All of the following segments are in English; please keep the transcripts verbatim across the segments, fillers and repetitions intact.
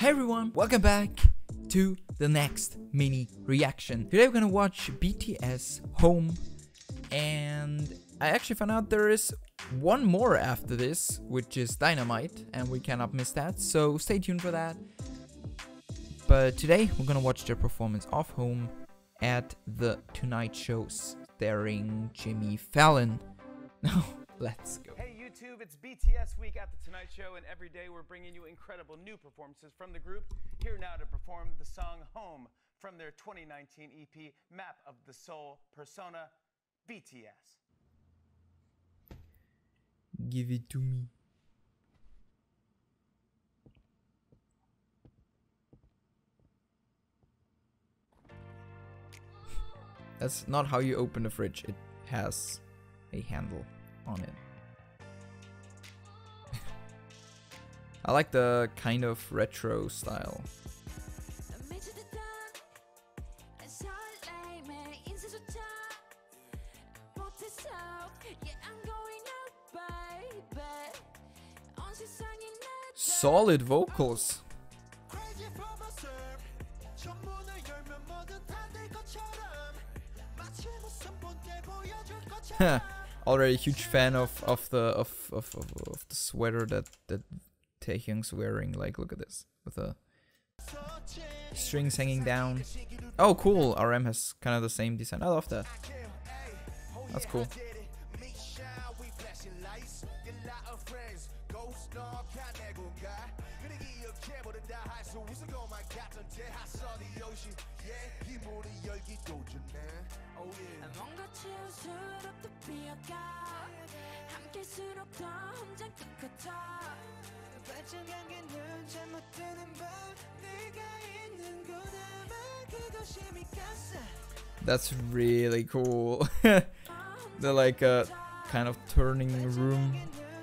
Hey everyone, welcome back to the next mini reaction. Today we're gonna watch B T S Home, and I actually found out there is one more after this, which is Dynamite, and we cannot miss that, so stay tuned for that. But today we're gonna watch their performance of Home at the Tonight Show starring Jimmy Fallon. Now, let's go. Hey YouTube, it's B T S week at the Tonight Show, and every day we're bringing you incredible new performances from the group. Here now to perform the song Home from their twenty nineteen E P, Map of the Soul Persona, B T S. Give it to me. That's not how you open the fridge. It has a handle on it. I like the kind of retro style. Solid vocals. Already a huge fan of of the of of, of, of the sweater that that Taehyung's wearing. Like, look at this with the strings hanging down. Oh, cool! R M has kind of the same design. I love that. That's cool. That's really cool. They're like a kind of turning room.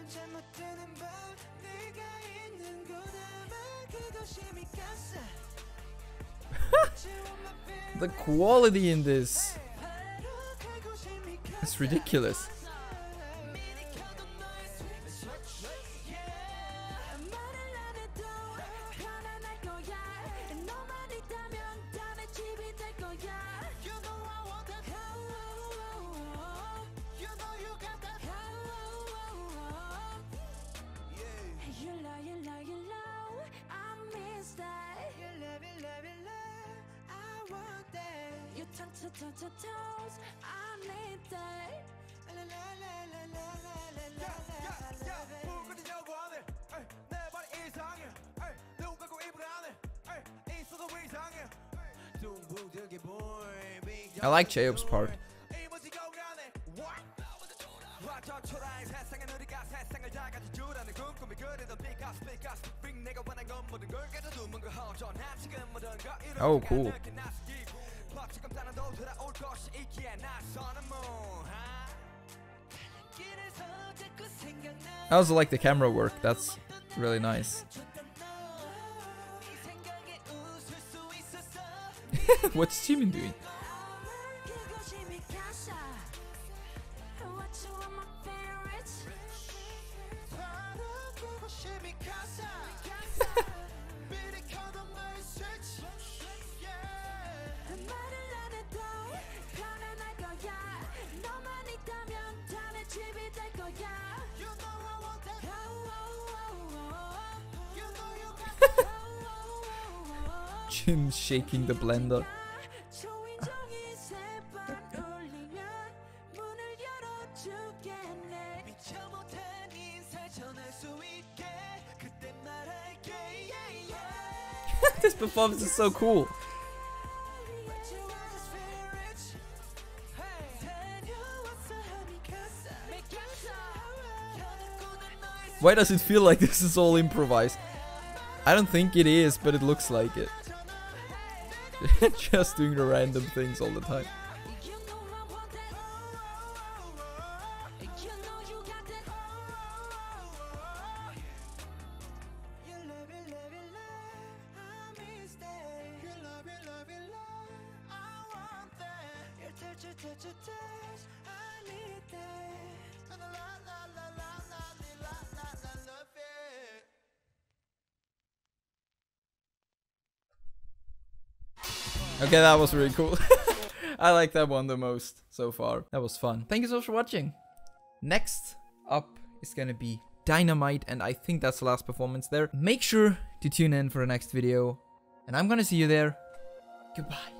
The quality in this is ridiculous. I like J-Hope's part. Oh, cool. I also like the camera work. That's really nice. What's Jimin doing? Jin shaking the blender. This performance is so cool. Why does it feel like this is all improvised? I don't think it is, but it looks like it. Just doing the random things all the time. Okay, that was really cool. I like that one the most so far. That was fun. Thank you so much for watching. Next up is gonna be Dynamite, and I think that's the last performance there. Make sure to tune in for the next video, and I'm gonna see you there. Goodbye.